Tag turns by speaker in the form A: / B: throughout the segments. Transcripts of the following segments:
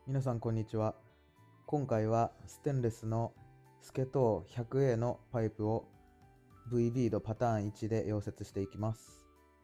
A: 皆さんこんにちは。今回はステンレスのスケトウ 100A のパイプを V ビードパターン1で溶接していきます。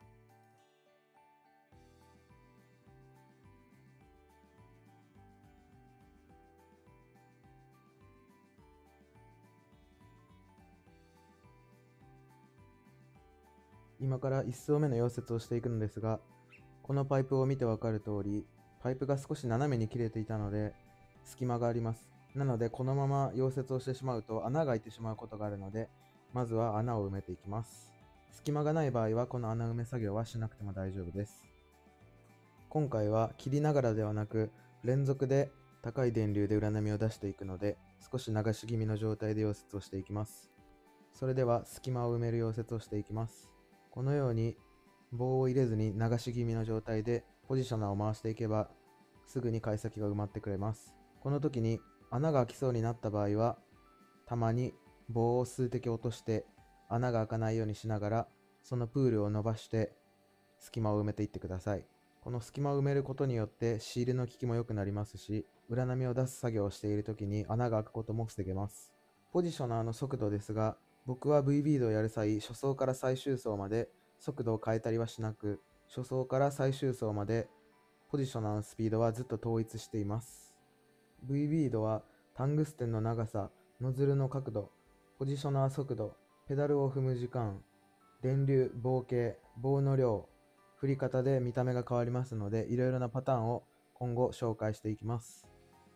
A: 今から1層目の溶接をしていくのですが、このパイプを見てわかる通り、パイプが少し斜めに切れていたので隙間があります。なのでこのまま溶接をしてしまうと穴が開いてしまうことがあるので、まずは穴を埋めていきます。隙間がない場合はこの穴埋め作業はしなくても大丈夫です。今回は切りながらではなく連続で高い電流で裏波を出していくので、少し流し気味の状態で溶接をしていきます。それでは隙間を埋める溶接をしていきます。このように棒を入れずに流し気味の状態でポジショナーを回していけばすぐに貝先が埋まってくれます。この時に穴が開きそうになった場合は、たまに棒を数滴落として穴が開かないようにしながら、そのプールを伸ばして隙間を埋めていってください。この隙間を埋めることによって仕入れの効きも良くなりますし、裏波を出す作業をしている時に穴が開くことも防げます。ポジショナーの速度ですが、僕は V ビードをやる際、初層から最終層まで速度を変えたりはしなく、初層から最終層までポジショナーのスピードはずっと統一しています。V ビードはタングステンの長さ、ノズルの角度、ポジショナー速度、ペダルを踏む時間、電流、棒径、棒の量、振り方で見た目が変わりますので、いろいろなパターンを今後紹介していきます。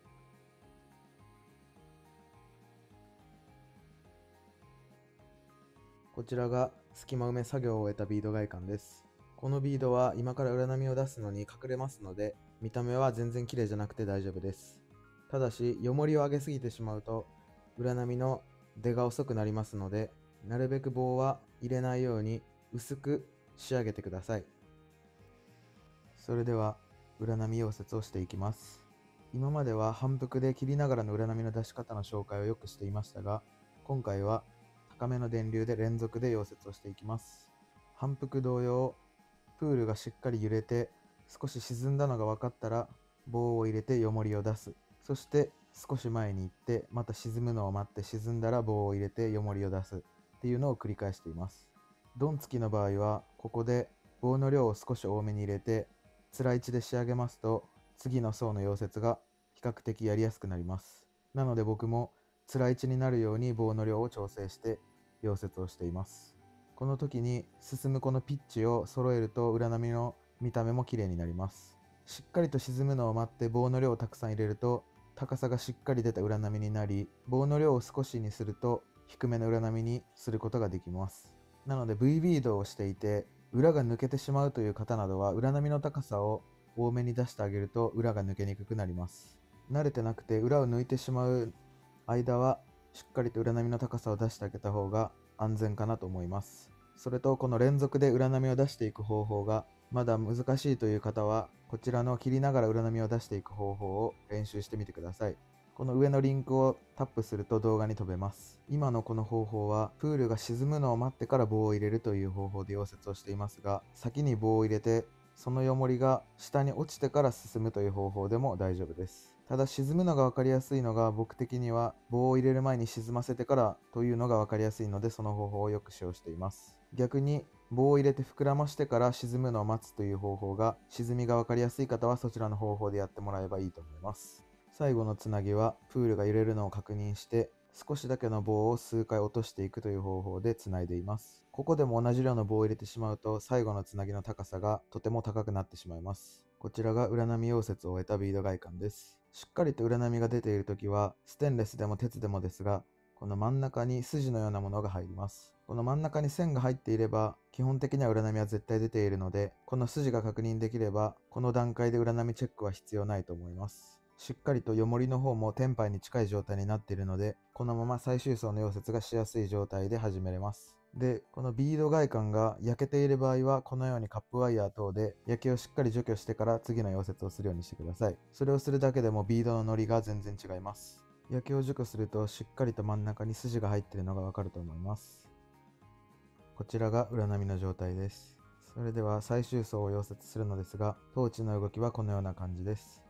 A: こちらが隙間埋め作業を終えたビード外観です。このビードは今から裏波を出すのに隠れますので、見た目は全然綺麗じゃなくて大丈夫です。ただし、よもりを上げすぎてしまうと、裏波の出が遅くなりますので、なるべく棒は入れないように薄く仕上げてください。それでは裏波溶接をしていきます。今までは反復で切りながらの裏波の出し方の紹介をよくしていましたが、今回は高めの電流で連続で溶接をしていきます。反復同様、プールがしっかり揺れて少し沈んだのが分かったら棒を入れてよもりを出す。そして少し前に行ってまた沈むのを待って、沈んだら棒を入れてよもりを出すっていうのを繰り返しています。ドン付きの場合はここで棒の量を少し多めに入れてつらい位置で仕上げますと、次の層の溶接が比較的やりやすくなります。なので僕もつらい位置になるように棒の量を調整して溶接をしています。この時に進むこのピッチを揃えると裏波の見た目も綺麗になります。しっかりと沈むのを待って棒の量をたくさん入れると高さがしっかり出た裏波になり、棒の量を少しにすると低めの裏波にすることができます。なので V ビードをしていて裏が抜けてしまうという方などは裏波の高さを多めに出してあげると裏が抜けにくくなります。慣れてなくて裏を抜いてしまう間はしっかりと裏波の高さを出してあげた方が安全かなと思います。それとこの連続で裏波を出していく方法がまだ難しいという方は、こちらの切りながら裏波を出していく方法を練習してみてください。この上のリンクをタップすると動画に飛べます。今のこの方法はプールが沈むのを待ってから棒を入れるという方法で溶接をしていますが、先に棒を入れてそのよもりが下に落ちてから進むという方法でも大丈夫です。ただ沈むのが分かりやすいのが、僕的には棒を入れる前に沈ませてからというのが分かりやすいので、その方法をよく使用しています。逆に棒を入れて膨らましてから沈むのを待つという方法が沈みが分かりやすい方はそちらの方法でやってもらえばいいと思います。最後のつなぎはプールが揺れるのを確認して少しだけの棒を数回落としていくという方法でつないでいます。ここでも同じ量の棒を入れてしまうと最後のつなぎの高さがとても高くなってしまいます。こちらが裏波溶接を終えたビード外観です。しっかりと裏波が出ているときはステンレスでも鉄でもですが、この真ん中に筋のようなものが入ります。この真ん中に線が入っていれば基本的には裏波は絶対出ているので、この筋が確認できればこの段階で裏波チェックは必要ないと思います。しっかりとよもりの方もテンパイに近い状態になっているので、このまま最終層の溶接がしやすい状態で始めれます。で、このビード外観が焼けている場合は、このようにカップワイヤー等で焼けをしっかり除去してから次の溶接をするようにしてください。それをするだけでもビードのノリが全然違います。焼けを除去するとしっかりと真ん中に筋が入っているのがわかると思います。こちらが裏波の状態です。それでは最終層を溶接するのですが、トーチの動きはこのような感じです。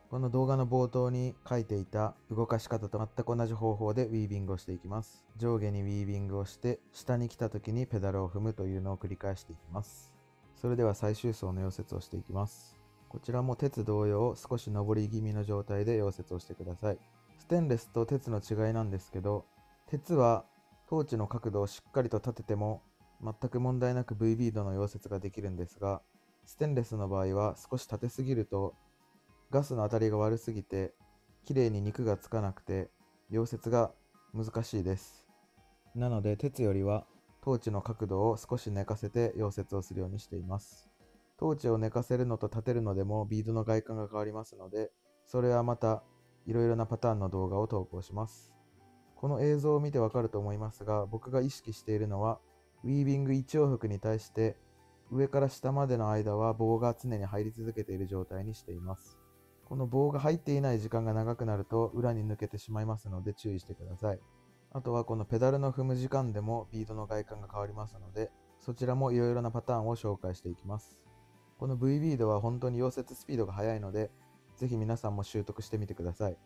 A: この動画の冒頭に書いていた動かし方と全く同じ方法でウィービングをしていきます。上下にウィービングをして、下に来た時にペダルを踏むというのを繰り返していきます。それでは最終層の溶接をしていきます。こちらも鉄同様、少し上り気味の状態で溶接をしてください。ステンレスと鉄の違いなんですけど、鉄はトーチの角度をしっかりと立てても全く問題なく V ビードの溶接ができるんですが、ステンレスの場合は少し立てすぎるとガスの当たりが悪すぎて綺麗に肉がつかなくて溶接が難しいです。なので鉄よりはトーチの角度を少し寝かせて溶接をするようにしています。トーチを寝かせるのと立てるのでもビードの外観が変わりますので、それはまたいろいろなパターンの動画を投稿します。この映像を見てわかると思いますが、僕が意識しているのは、ウィービング1往復に対して上から下までの間は棒が常に入り続けている状態にしています。この棒が入っていない時間が長くなると裏に抜けてしまいますので注意してください。あとはこのペダルの踏む時間でもビードの外観が変わりますので、そちらもいろいろなパターンを紹介していきます。この V ビードは本当に溶接スピードが速いので、ぜひ皆さんも習得してみてください。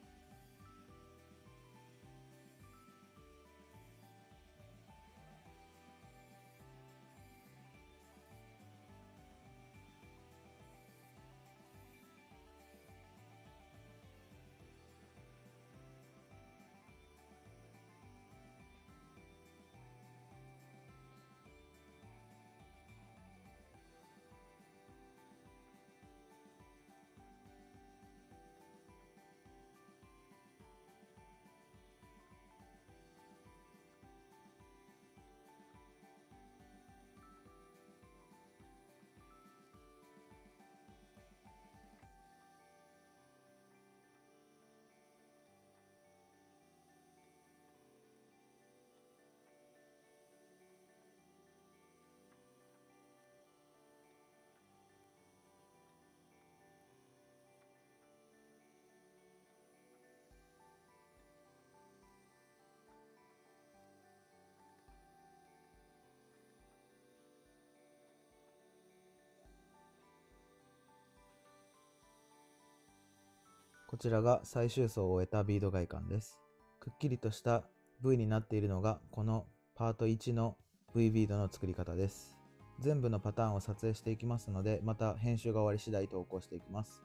A: こちらが最終層を終えたビード外観です。くっきりとした V になっているのがこのパート1の V ビードの作り方です。全部のパターンを撮影していきますので、また編集が終わり次第投稿していきます。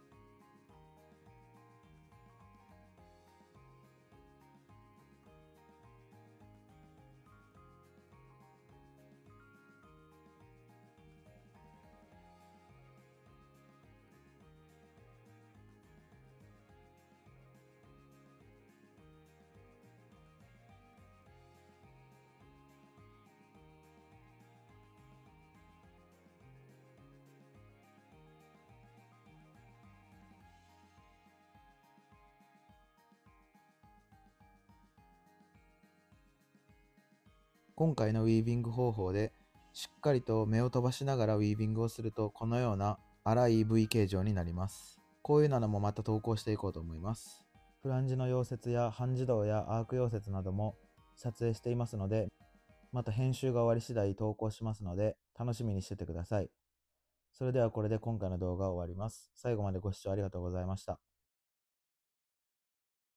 A: 今回のウィービング方法でしっかりと目を飛ばしながらウィービングをするとこのような粗い V 形状になります。こういうのもまた投稿していこうと思います。フランジの溶接や半自動やアーク溶接なども撮影していますので、また編集が終わり次第投稿しますので楽しみにしててください。それではこれで今回の動画を終わります。最後までご視聴ありがとうございました。